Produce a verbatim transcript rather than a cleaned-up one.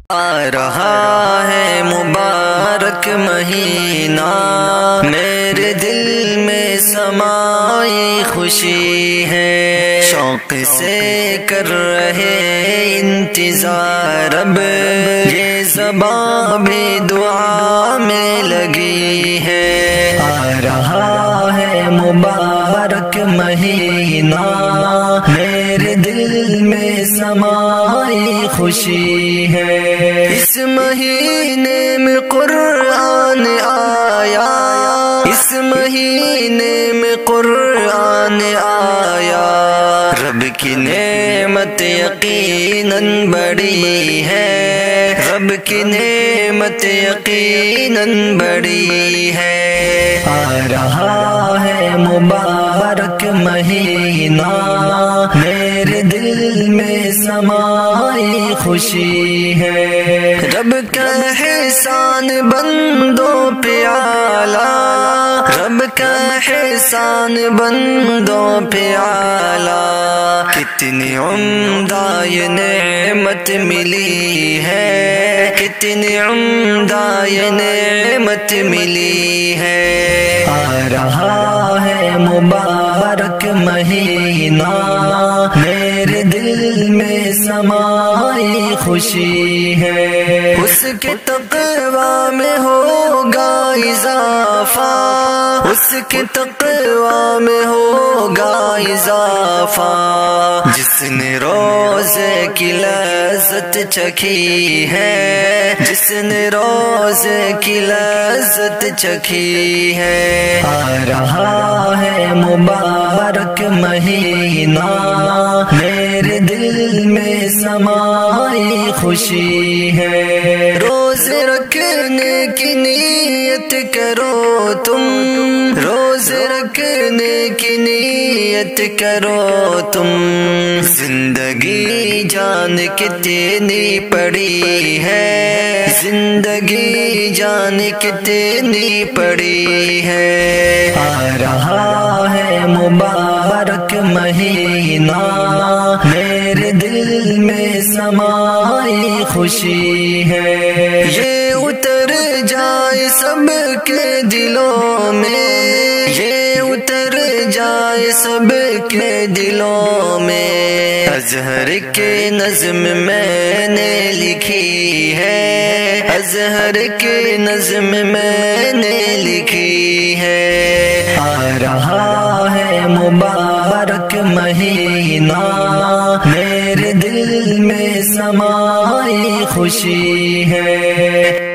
آ رہا ہے مبارک مہینہ، میرے دل میں سمائی خوشی ہے، شوق سے کر رہے انتظار، اب یہ زبان بھی دعا میں لگی ہے۔ آ رہا ہے مبارک مہینہ، میرے دل میں سمائی خوشی ہے، اس مہینے میں قرآن آیا، اس مہینے میں قرآن آیا، رب کی نعمت یقیناً بڑی ہے، رب کی نعمت یقیناً بڑی ہے۔ آ رہا ہے مبارک مہینہ، میرے دل میں سمائی خوشی ہے، رب کا احسان بندوں پہ اعلیٰ، رب کا احسان بندوں پہ اعلیٰ، کتنی عمدہ یہ نعمت ملی ہے، کتنی عمدہ یہ نعمت ملی ہے۔ آ رہا ہے مبارک مہینہ، میرے دل میں سمائی خوشی ہے، اس کے تقویٰ میں ہوگا اضافہ، اس کے تقویٰ میں ہوگا اضافہ، جس نے روزے کی لذت چکھی ہے، جس نے روزے کی لذت چکھی ہے۔ آ رہا ہے مبارک مہینہ، میرے دل میں سمائی خوشی ہے، روزے رکھنے کی نیت کرو تم، روزے رکھنے کی نیت کرو تم، زندگی جان کتنی پڑی ہے، زندگی جان کتنی پڑی ہے۔ آ رہا ہے مبارک مہینہ، میرے دل میں سمائی خوشی ہے، یہ اتر جائے سب کے دلوں میں، یہ اتر جائے سب کے دلوں میں، اظہر کے نظم میں نے لکھی ہے، اظہر کے نظم میں نے لکھی ہے۔ آ رہا ہے مبارک مہینہ، میرے دل میں سمائی خوشی ہے۔